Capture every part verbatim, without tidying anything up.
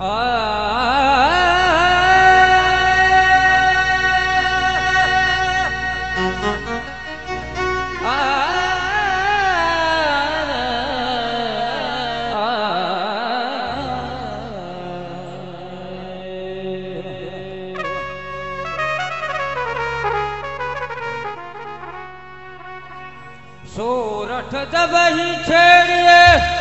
सोरठ जब ही छेड़िए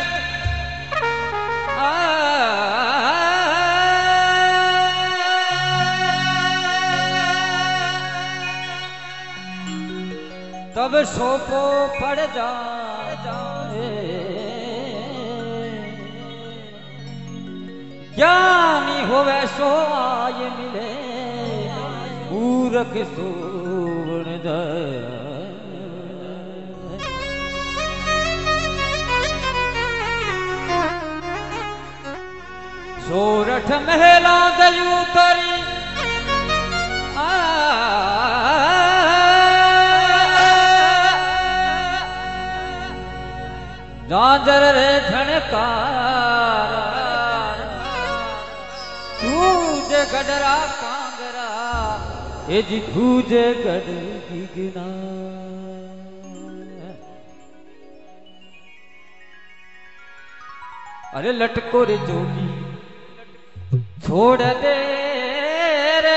तब सोपो पड़ जा ज्ञानी होवे सो आय मिले मूर्ख सोवन दया सोरठ महला दयू तरी झांझर रे झणकार तूजे गडरा कांगरा ए जी तूजे गड गिगना अरे लटको रे जोगी छोड़ दे रे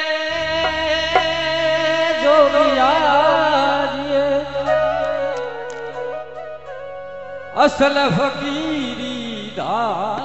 जोगिया असल फकीरी दा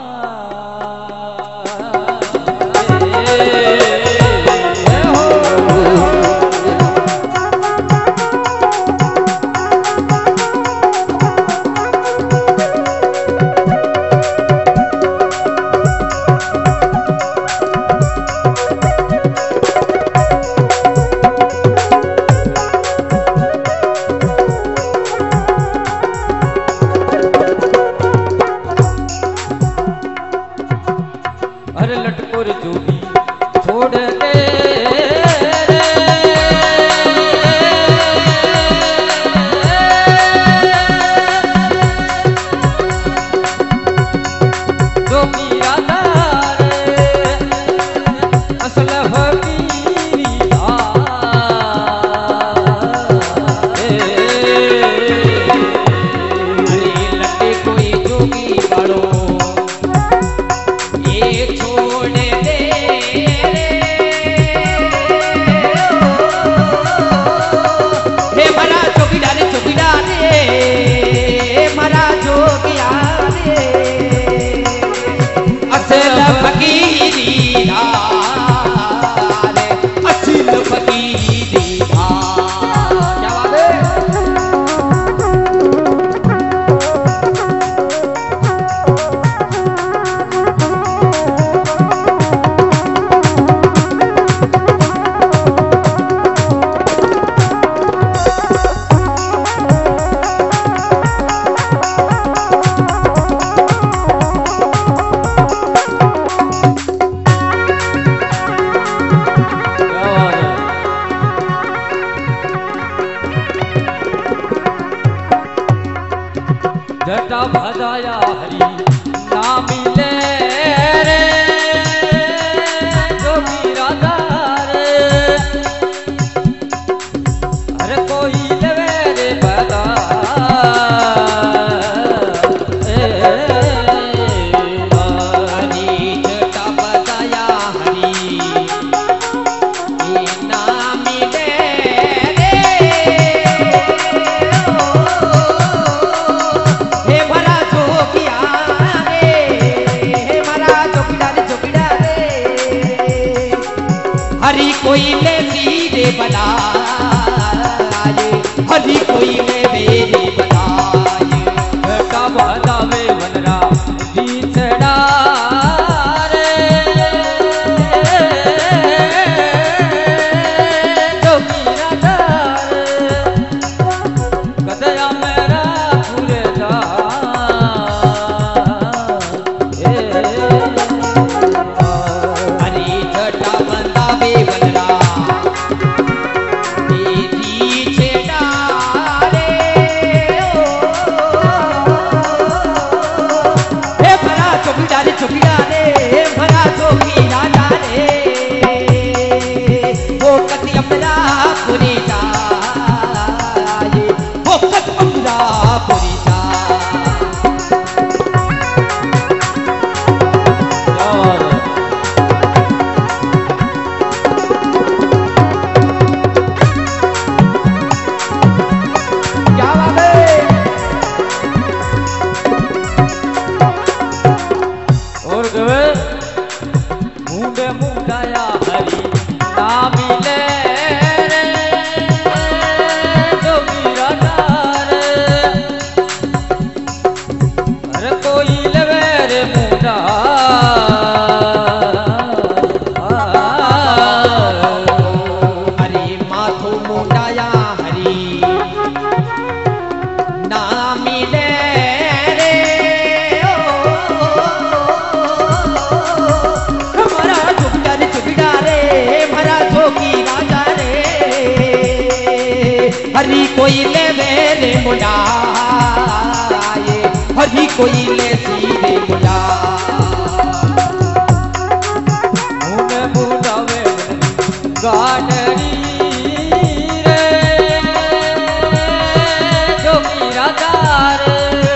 जटा भजाया हरि नाम ले रे जोगी राधा रे हर कोई लेवे रे बता हरी कोई ले सीधे बनाए हरी कोई ले मेरे बनाए का बतावे वनरा जीतड़ा रे जोगी राधा कदया मेरा पूरे जा हरी जटा बंदावे वनरा हरी कोई ले मेरे मुंडाए हरी कोई ले सीधे मुंडा मुने मुंडावे गाडरी रे जोगी राजा रे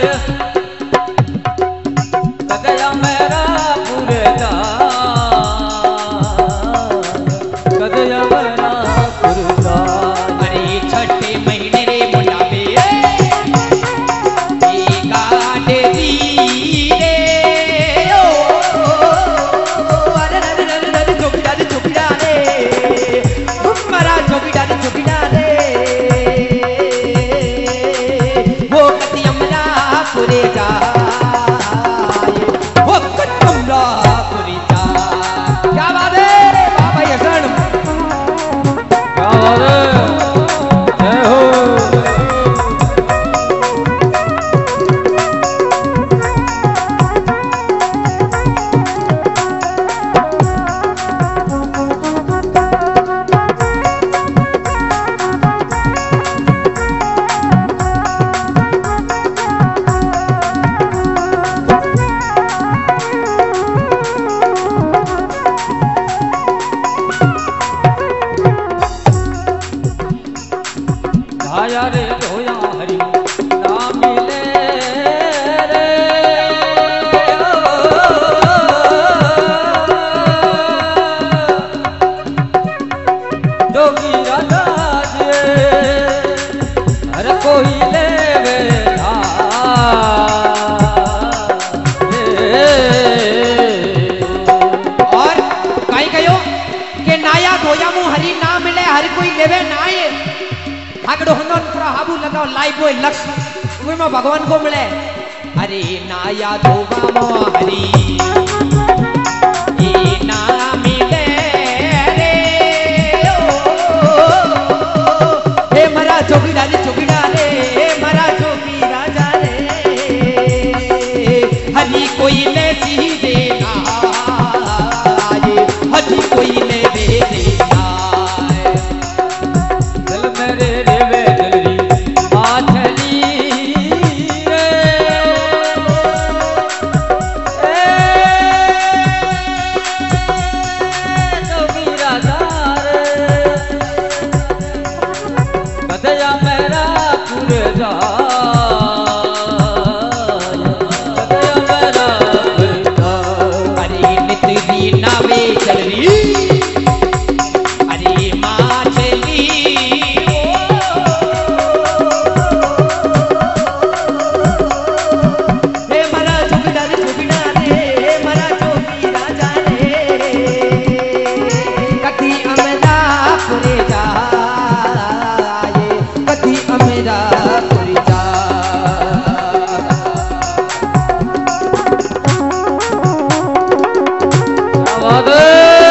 कदया मेरा पुरजा कदया मेरा पुरजा अरे छठे महीने रे मुंडा पे गाडरी रे ओ अरे अरे अरे अरे चोपड़ा रे चोपड़ा रे मरा चोपड़ा रे चोपड़ा रे वो कति अमरा पुरे जा वो कति अमरा पुरे जा क्या बात है बाबा यशन क्या बात है जय हो धाया रे धोया हरि ना मिले रे जोगी राजा जी हर कोई ले वे और काई कहो के नाया धोया मु हरी ना मिले हर कोई लेवे नाये आगड़ो हनन पूरा हाबू लगाओ लाइव वो लक्ष्य वे में भगवान को मिले अरे नाया धोवा मो हरी ए ना मिले रे ओ हे मरा चोकी राजा चोकी रे हे मरा चोकी राजा रे हरी कोई ले सीधे ना आए हरी कोई ले दे दे चल मेरे रे वे जलरी आठली रे ए जोगी राजा रे कदया मेरा पुरजा कदया मेरा पुरजा अरे नित दी नावे चल रही अरे माछली हे मरा चुगड़ा रे चुगड़ा रे हे मरा चौकी राजा रे कति अमरा पुरे जाए कति अमरा पुरे जा क्या बात है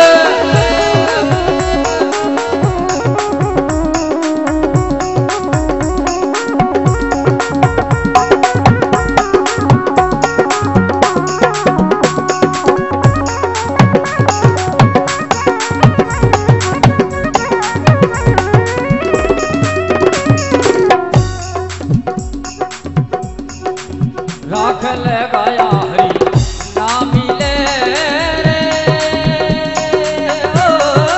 राख लगाया हरि ना मिले रे ओ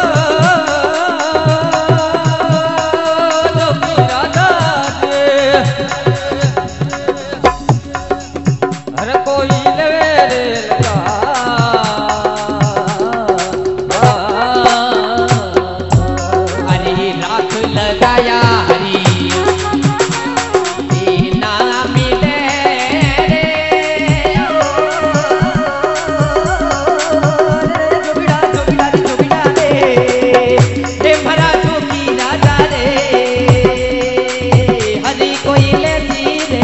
जोगी राजा के हर कोई लेवे रे लगा अरे राख लगाया हरी ए ना मिले रे ओ जोगिड़ा जोगिड़ा रे जोगिड़ा रे हे मरा चौकी राजा रे हरी कोई ले सीधे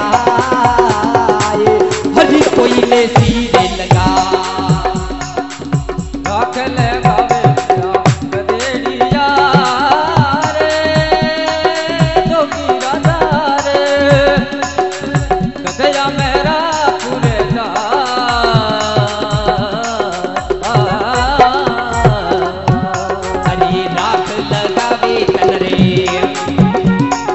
लगाए हरी कोई ले सीधे लगा राख लगावे गदेड़िया रे जोगी राजा रे कदया मेरा पुरजा हरी राख लगावे चल रे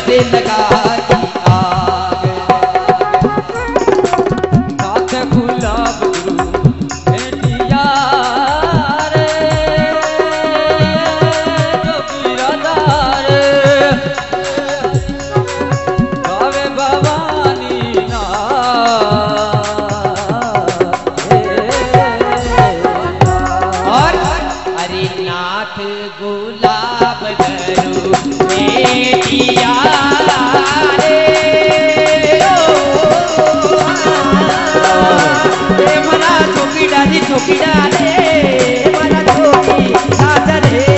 से लगा दी आग साथ गुलाब भेटिया रे जो बिरादार गावे भवानी ना और अरे नाथ गुलाब धरू बेटिया रे ओ रे मना छोकी डाली छोकी डाले मना छोकी सादर रे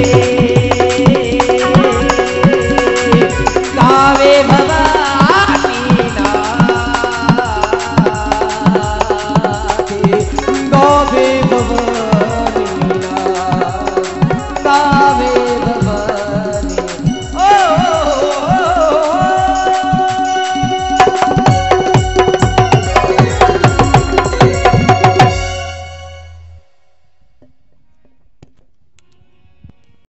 गावे भवानी नाथ गावे